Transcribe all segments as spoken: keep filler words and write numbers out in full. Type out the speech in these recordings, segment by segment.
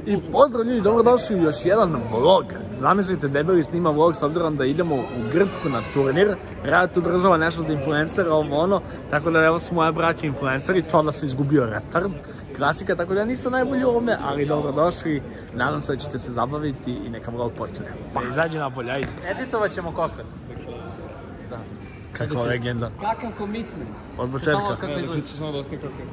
I pozdrav ljudi, dobrodošli u još jedan vlog. Zamislite, Debeli snima vlog s obzirom da idemo u Grčku na turnir. Rad tu država nešto za influencera, ovo ono. Tako da evo su moje braće influenceri, čovjek se izgubio retard. Klasika, tako da ja nisam najbolji u ovome, ali dobrodošli. Nadam se da ćete se zabaviti i neka vlog počne. Pa izađi napolje, ajde. Editovat ćemo kofer. Da. Kakva legenda. Kakav commitment. Od početka. Samo kako izgleda. Neću samo da ostane kofer.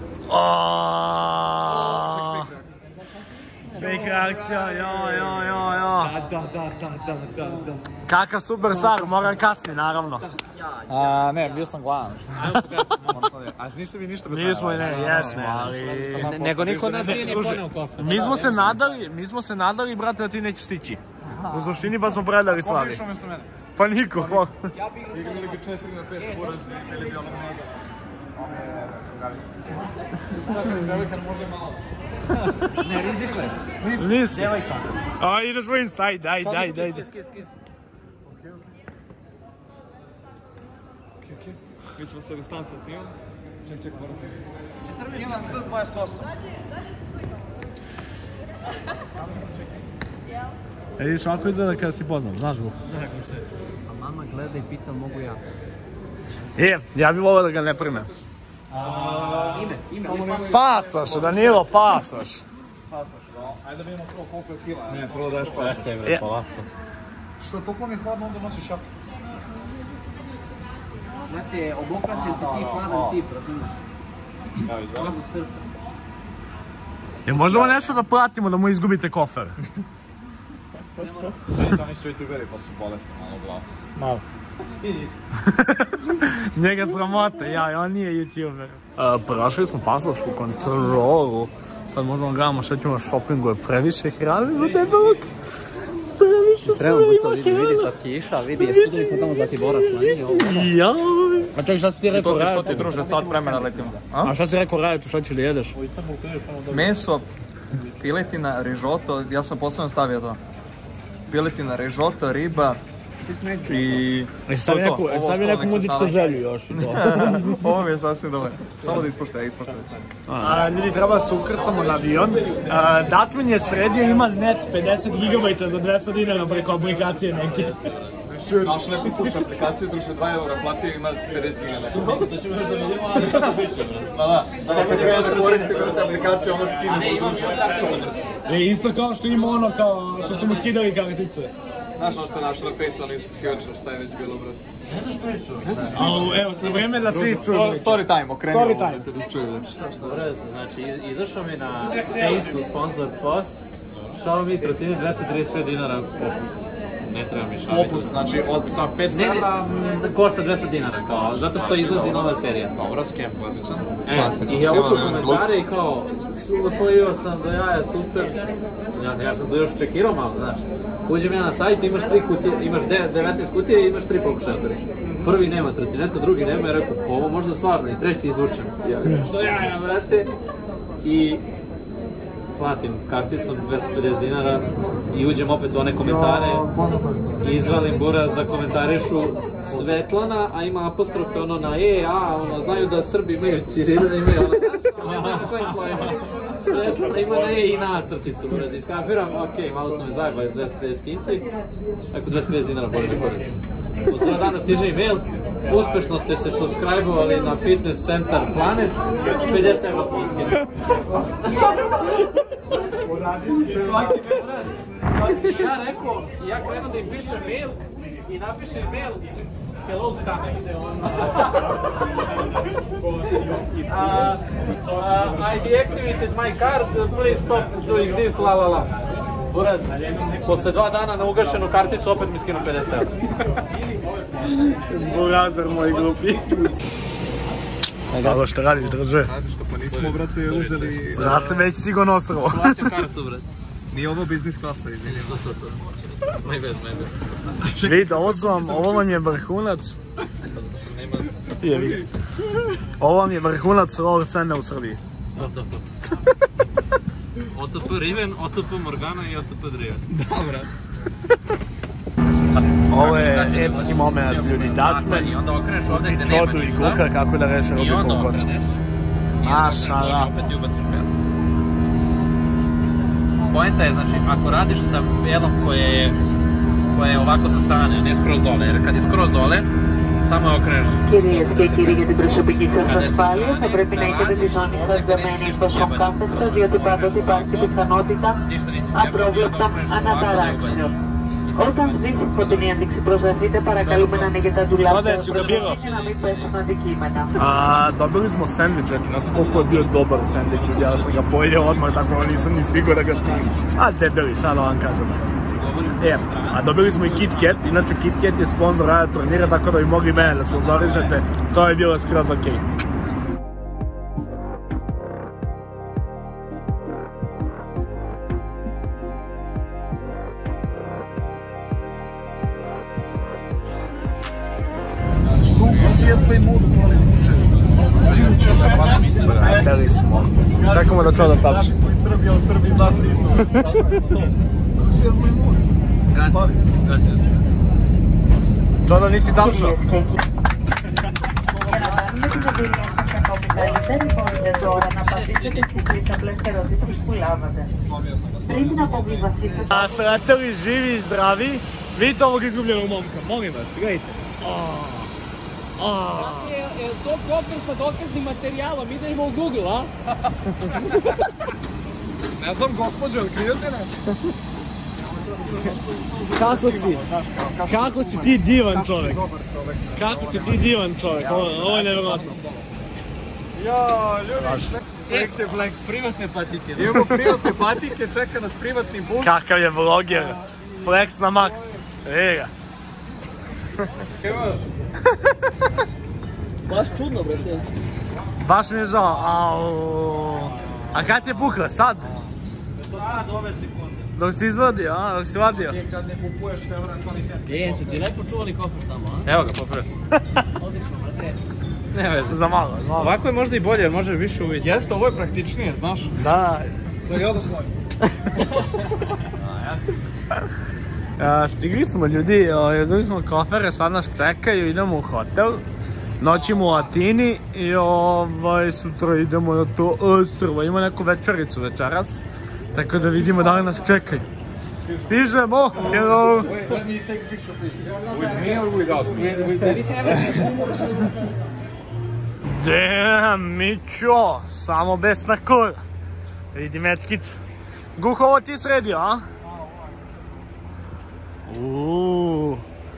Aaaaaa. Fake reakcija, jo, jo, jo, jo. Da, da, da, da, da, da. Kakav superstar, moram kasnije, naravno. A, ne, bio sam gladan. A niste vi ništa bez nama? Nismo i ne, jesmo, ali... Nego niko od nas nije ni poneo kofer. Mi smo se nadali, mi smo se nadali, brate, da ti neće stići. U suštini pa smo predali stvari. Ko bi išao mjesto mene? Pa niko, hvala. Igrali bi četiri na pet porazi, ili bi ono mnogo. Devojka može malo. Ne rizikuje. Nisi. Devojka. A, ideš u inside, daj, daj, daj. Skis, skis, skis. Mi smo se distancijom snimali. Ček, ček, moram snimati. Ti je na S dvadeset osam. E, vidiš, ovako izgleda kada si poznat, znaš Vuk? A mama gleda i pita, mogu ja. E, ja bih volio da ga ne prime. Ime, ime. Pasaš, Danilo, pasaš. Pasaš, no. Ajde da vidimo prvo koliko je kila. Ne, prvo daješ pasaš. Čekaj bre, polako. Što je toliko mi hladno, onda nosiš šapu. Znate, obokrasio se ti hladan tip, razumiješ? Ja, izvoli. Ovakvog srca. Je možemo nešto da platimo da mu izgubite kofer? Vidite, oni su youtuberi pa su bolesni malo glavu. Malo. Njega sramote, ja, on nije youtuber. Uh, prošli smo pasošku kontrolu. Sad možemo gledamo šta ćemo shoppingu, je previše hrane za debelog. Previše sve ima hrane. Vidi sad kiša, vidi, sudili smo tamo Zlatiborac, znači ovo. Jaj. A čak šta si ti rekao raditi? Što ti druže, sat vremena letimo. A šta si rekao raditi, šta ću li jedeš? Meso, piletina, rižoto, ja sam posebno stavio to. Piletina, rižoto, riba i... Sad bi neku muzičku želju još i to. Ovo mi je sasvim dobro. Samo da ispošte, ispošte. Ljudi, treba da se ukrcamo na avion. Datman je sredio, ima net pedeset gigabajta za dvesta dinara preko aplikacije neke. Znaš neku puš aplikaciju, druže dva eura platio i ima pedeset gigabajta. To ćemo još da vidimo, ali kako piše, bro. Da, da. Sad kad treba da koristi kroz aplikaciju, ono skinu. A ne, imam još tako. E, isto kao što ima ono kao što su mu skidali kartice. Znaš ono što je našo na Face, oni su sjećali šta je već bilo, brate. Ne znaš priču? Au, evo, sad vrijeme da svi čuju. Story time, okreni Story ovo time. da te da čuju. Dobro se, znači izašao mi na Face-u sponsor post, šao mi trotine dvesta trideset pet dinara popust. Ne treba mi šaliti. Popust, znači od sa pet evra... Ne, košta dvesta dinara, kao, zato što izlazi nova serija. Dobro, skem, klasičan. E, i ja ušao u komentare i kao, osvojio sam do jaja, super. Ja, ja sam to još čekirao malo, znaš. Uđem ja na sajt, imaš tri kutije, imaš devetnaest kutije i imaš tri pokušaja otvoriš. Prvi nema trotinetu, drugi nema i rekao, ovo možda stvarno, i treći izvučem. Ja, što jaja, brate? I platim karticom dvesta pedeset dinara i uđem opet u one komentare i izvalim buraz da komentarišu Svetlana, a ima apostrofe ono na E, A, ono, znaju da Srbi imaju ćirilične ime, ono, znaš, ne znam na kojim slovima. Svetlana ima na E i na A crticu, buraz, iskapiram, okej, malo sam me zajebali s dvesta pedeset kinci, ako dvesta pedeset dinara bolje na koricu. U sva dana stiže e-mail, uspešno ste se subscribe-ovali na Fitness Centar Planet, pedeset evra smo iskinu. I ja rekao, ja krenuo da im pišem mail i napišem mail hello scammers. I deactivated my card, please stop doing this, la la la. Buraz, posle dva dana na ugašenu karticu opet mi skinu pedeset evra. Burazar moj glupi. Alo, šta radiš, drže? Radiš što pa nismo, brate, uzeli... Znate, već ti go nostrovo. Plaćam kartu, brate. Nije ovo biznis klasa, izvinjamo. To, to, to. My bad, my bad. Vidite, ovo su vam, ovo vam je vrhunac. Nema... Je, vidi. Ovo vam je vrhunac roll scene u Srbiji. O T P. O T P Riven, O T P Morgana i O T P Driven. Dobro. Ovo je epski moment, ljudi, Datman. I onda okreneš ovdje gdje nema Čodu i Kuka kako da reše i onda Rubiku u kocku. okreneš. Mašala. I opet ti ubaciš bel. poenta je, znači, ako radiš sa jednom koje je, koje je ovako sa strane, ne skroz dole, jer kad je skroz dole, samo je okreneš. Κυρίες και κύριοι, για την προσωπική σας ασφάλεια θα πρέπει να έχετε τη ζώνη σας δεμένη στο σκογκάθεστο, διότι πάντοτε υπάρχει πιθανότητα απρόβλεπτα αναταράξεων. Όταν σβήσει η φωτεινή ένδειξη προσδεθείτε, παρακαλούμε να ανοίγετε τα ντουλάπια σας και να μην πέσουν αντικείμενα. A, dobili smo sandvič, eto, koliko je bio dobar sandvič, ja sam ga pojeo odmah, tako da nisam ni stigao da ga snimim. A, debeli, šta da vam kažem. E, a dobili smo i Kit Kat, inače Kit Kat je sponsor rada turnira, tako da bi mogli mene da sponzorišete, to je bilo skroz okej. Svijetli mud, poli duše. Sreteli smo. Čekamo da Čodo tapši. Naši smo iz Srbije, ali Srbi iz nas nisu. Svijetli mud. Gasi, gasi. Čodo, nisi tapšao? Δεν μπορείτε τώρα να απαντήσετε στις τρεις απλές ερωτήσεις που λάβατε. Πριν να αποβιβαστείτε... A sreteli, živi i zdravi. Vidite ovog izgubljenog momka, molim vas, gledajte. Je to koper sa dokaznim materijalom, idemo u Google, a? Ne znam, gospođo, otkrijete nešto? Kako si? Kako si ti divan čovjek? Kako si ti divan čovjek? Ovo je nevjerojatno. Ja, ljudi, Flex je Flex. Privatne patike. Imamo privatne patike, čeka nas privatni bus. Kakav je vloger. Flex na max. Vidi ga. Baš čudno, brate. Baš mi je žao, au. A kad ti je pukla? Sad? Sad, ove sekunde. Dok si izvadio, a? Dok si vadio? Kad ne kupuješ te evra kvalitetno. Jesu ti lepo čuvali kofer tamo, a? Evo ga, popravo. Odlično, brate. Ne veze. Za malo, malo. Ovako je možda i bolje, jer može više uvijesti. Jeste, ovo je praktičnije, znaš? Da. Da ja da svojim. Stigli smo ljudi, uzeli smo kofere, sad nas čekaju, idemo u hotel. Noćimo u Atini i ovaj, sutra idemo na to ostrvo. Ima neku večericu večeras, tako da vidimo da li nas čekaju. Stižemo! Hello! Wait, let me take a picture, please. With me or without me? With, with this. Damn, Mićo! Samo besna kora. Vidi mečkica. Guho, ovo ti sredio, a? Uuuu.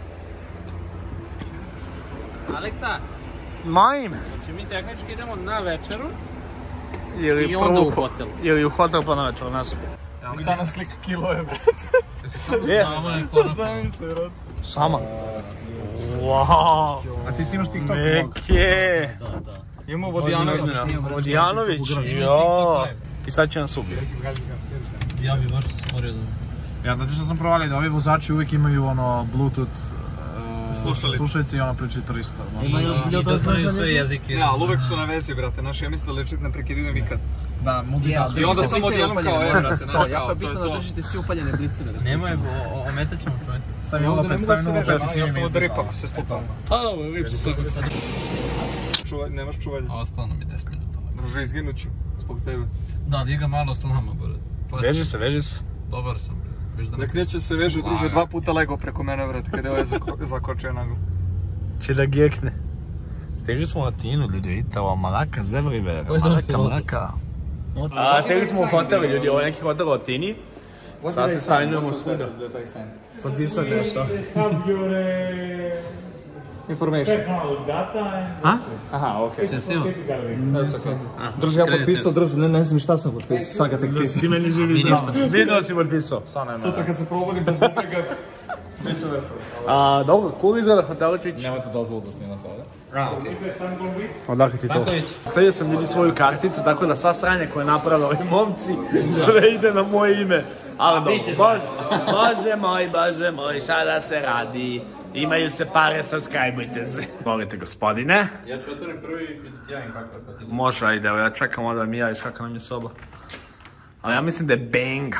Aleksa, Majim. znači mi tehnički idemo na večeru Ili i onda prvo- u hotel. Ili u hotel pa na večer, ne znam. Sad nam slika kilove, brate. Je. Samo je fono. Zamisli, brate. Sama. Wow. A ti snimaš TikTok? Neke. Imamo Vodijanović. Vodijanović. Jo. I sad će nas ubiti. Ja bi baš se stvorio da... Ja, znate što sam provalio da ovi vozači uvijek imaju ono Bluetooth slušalice i ono pričaju trista. I da znaju sve jezike. Ja, ali uvek su na vezi, brate, znaš, ja mislim da lečit ne prekidaju nikad. Da, multitask. I onda samo odjednom kao, e, brate, znaš, kao, Jako to je bitno da to. držite svi upaljene bliceve. Nemoj, ometat ćemo čovjek. Stavi Ja ovo ovdje ne opet, mogu da stavi se ovo ne opet, želim, ja sam od snimi ripa ako se stopam. Pa dobro, lips se. Čuvaj, nemaš čuvanje. A ostalo nam je deset minuta. Druže, izginut ću, zbog tebe. Da, diga malo s nama, brate. Veži se, veži se. Dobar sam. Viš da Nek neće se veže, druže, dva puta lego preko mene, brate, kada je ovaj zako- zakočio naglu. Će da gekne. Stigli smo u Atinu, ljudi, vidite ovo, Malaka Zevrivere, Malaka, Malaka. A, stigli smo u hotel, ljudi, ovo je neki hotel u Atini. Sad se sajnujemo svuda. Potpisat nešto. Information. A? Aha, okej. Se snima? Druže, ja potpisao, druže, ne, ne znam šta sam potpisao, sad ga tek pisao. Ti meni živi znam. Video si potpisao. Sutra kad se probudim bez bubrega, neću veselo. A, dobro, cool izgleda hoteličić. Nemojte dozvolu da snimate ovdje. Odakle ti to? Stanković. Stavio sam ljudi svoju karticu, tako da sva sranja koje napravili ovi momci, sve ide na moje ime. Ali dobro, bože, bože moj, bože moj, šta da se radi? Imaju se pare, subscribeujte se. Volite gospodine. Ja ću otvorim prvi i ti javim kako je pa ti. Može, ajde, evo ja čekam onda mi javiš kakva nam je soba. Ali ja mislim da je benga.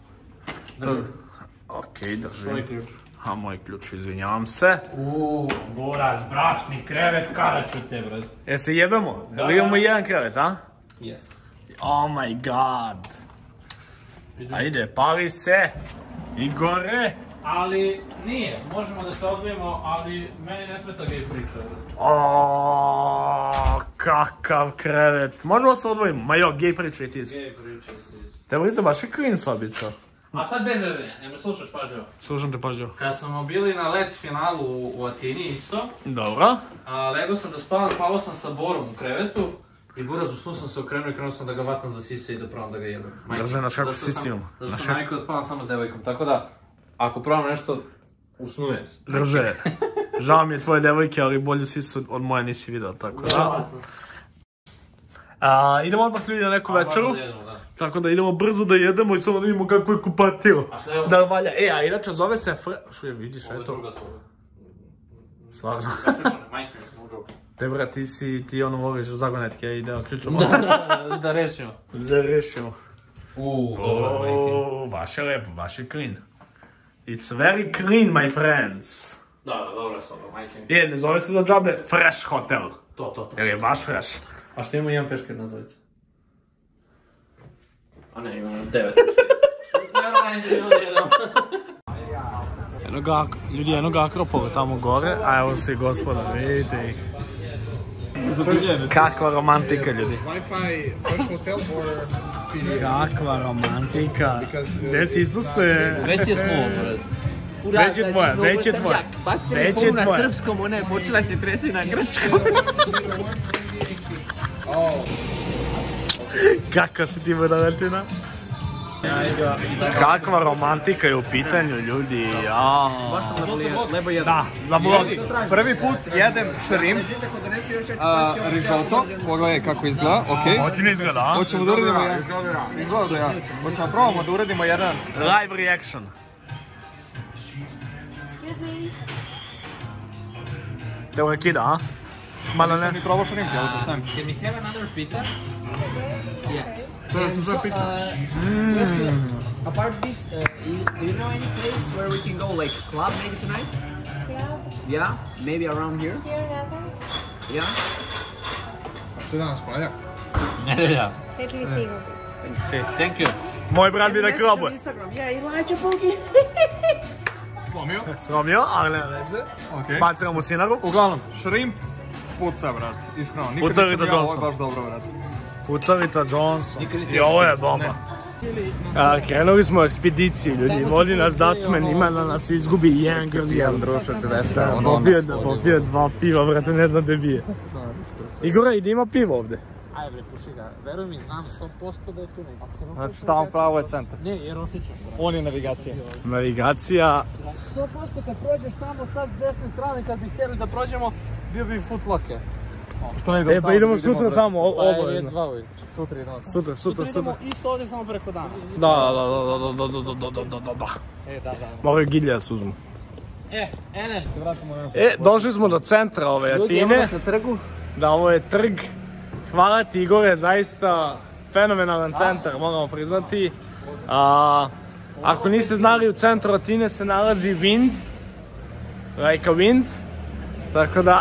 Okej, držim. Tvoj ključ. A, moj ključ, izvinjavam se. Uuu, Boras, bračni krevet, karaću te, brate. E se jebemo? Da li imamo jedan krevet, a? Yes. Oh my god. Ajde, pali se! Igore! Ali nije, možemo da se odvijemo, ali meni ne smeta gej priča. Oooo, kakav krevet. Možemo da se odvojimo? Ma jo, gej priča i ti si. Gej priča si. Te vrica baš je clean sobica. A sad bez vezenja, ne me slušaš pažljivo. Slušam te pažljivo. Kad smo bili na let finalu u, u Atini isto, Dobro. a legao sam da spavam, spavao sam sa Borom u krevetu i buraz usnu sam se okrenuo i krenuo sam da ga vatam za sise i da probam da ga jedem. Drže, naš kako sisi imamo. Zato sam navikao da spavam samo s devojkom, tako da ako probam nešto, usnujem. Drže. Žao mi je tvoje devojke, ali bolje sisu od moje nisi vidio, tako da. A, idemo odmah ljudi na neku večeru. Tako da idemo brzo da jedemo i samo da vidimo kako je kupatilo. Da valja. E, a inače zove se Fre... Što je, vidiš, eto. Stvarno. Te bra, ti si, ti ono voliš zagonetke i da ključamo. Da, da rešimo. Da rešimo. Uuu, dobro, majke. Uuu, baš je lepo, baš je clean. It's very clean, my friends. Da, da, dobro soba, majke. Je, ne zove se da džabe Fresh Hotel. To, to, to. Jer je baš fresh. A što imamo jedan peškir na zvojicu? A ne, imamo devet peškira. Naravno, ajde, jedemo. Eno ljudi, eno akropola tamo gore, a evo svi gospoda, vidite ih. Kakva romantika, ljudi. Wi-Fi Fresh Hotel or P D A? Kakva romantika. Gde si Isuse? Već je smo, Već je tvoja, već je tvoja. Baci mi polu na srpskom, ona je počela se tresi na grčkom. Kakva si ti budaletina? Kakva romantika je u pitanju, ljudi, jao. Baš sam na lebo jedan. Da, za blog. Prvi put jedem šrimp, risotto, pogledaj kako izgleda, okej. Hoće ne izgleda, a? Hoćemo da uradimo jedan, izgleda da ja. Hoćemo probamo da uradimo jedan. Live reaction. Excuse me. Evo ga kida, a? Malo ne? Nisam ni probao šrimp, ja to znam. Can we have another pizza? Yeah. To su sve pita. Uh, apart of this, uh, do you know any place where we can go, like club maybe tonight? Yeah, Yeah, maybe around here. here in Athens. Yeah. Što je danas paljak? Ne, ne, ja. Maybe we think. Thank you. Moj brat bi da klubuje. Instagram, yeah, Elijah Boogie. Slomio? Slomio, ali ne veze. Okej. Bacimo mu sinaru. Uglavnom, šrimp puca, brat, iskreno. Nikad Pucavica nisam jeo, ovo Johnson. je baš dobro, brat. Pucavica Johnson. I ovo je bomba. A, krenuli smo u ekspediciju, ljudi. Vodi nas Datman, ima da nas izgubi jedan grz jedan. Drušak dvesta, Popio, popio dva piva, brate, ne znam gde bije. Igora, ide ima pivo ovde. Aj bre, puši ga. Veruj mi, znam sto posto da je tu neki. Znači, tamo pravo je centar. Ne, jer osjećam. On je navigacija. Navigacija. sto posto kad prođeš tamo sad s desne strane, kad bi htjeli da prođemo, bio bi Foot Locker. Što ne idemo E, pa idemo sutra tamo, Pa je obavezno. dva ujutru. Sutra idemo. Sutra, sutra, sutra. Idemo isto ovdje samo preko dana. Da, da, da, da, da, da, da, da, da, da. E, da, da. Moraju gilje da se uzmu. E, Ene. Se vratimo na... E, došli smo do centra ove Atine. na trgu. Da, ovo je trg. Hvala ti, Igore, zaista fenomenalan centar, moramo priznati. A, ako niste znali, u centru Atine se nalazi Wind. Like a Wind. Tako da...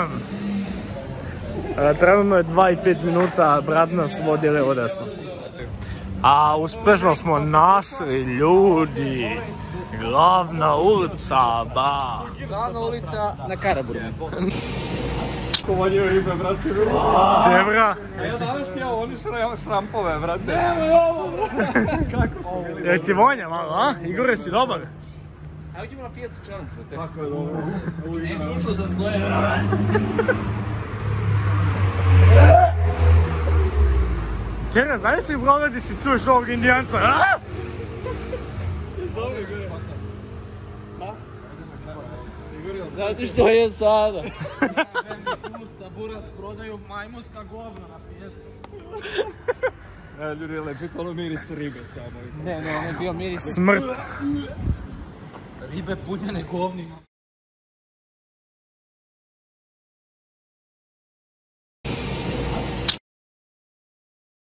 Trenutno je dva i pet minuta, brat nas vodi levo desno. A uspešno smo našli, ljudi. Glavna ulica, ba. Glavna ulica na Karaburu. Kovaljivo ime, brate. Debra, Ja danas ja oni šrampove, brate. Nemoj ovo, brate. Kako ću bili? jer ti vonja malo, a? Igore, si dobar. Ajde ćemo na pijacu challenge, brate. Kako je dobro. Ne bi ušlo za stoje, brate. Čega, zavis li prolaziš i čuješ ovog indijanca, a? Dobro, Igore. Zato što je sada. Pusta, buraz, prodaju majmunska govna na pijacu. Ne, ljudi, legit ono miris ribe samo. Ne, ne, on je bio miris Smrt. ribe punjene govnima.